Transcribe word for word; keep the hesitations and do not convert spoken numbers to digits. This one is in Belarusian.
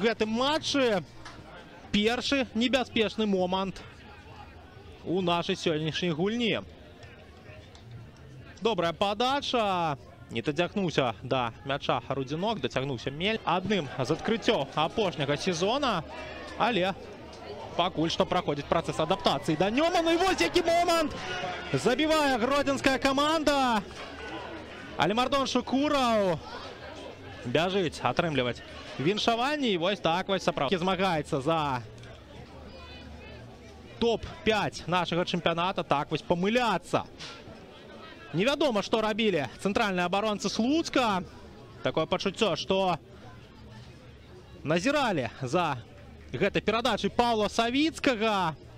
В гэтым матчы першы небяспечны момант у нашай сённяшняй гульні. Добрая падача. Не дацягнуўся да мяча Рудзінок, дацягнуўся Мель. Адным з адкрыццёў апошняга сезона, але пакуль што праходзіць працэс адаптацыі да Нёмана. І вось які момант! Забівае гродзенская каманда. Але Мардон Шукураў бяжыць атрымліваць віншаванні. І вось так вось сапраўды змагаецца за топ пяць нашага чэмпіяната. Так вось памыляцца. Невядома, што рабілі цэнтральныя абаронцы Слуцка. Такое пачуццё, што назіралі за гэтай перадачай Паўла Савіцкага.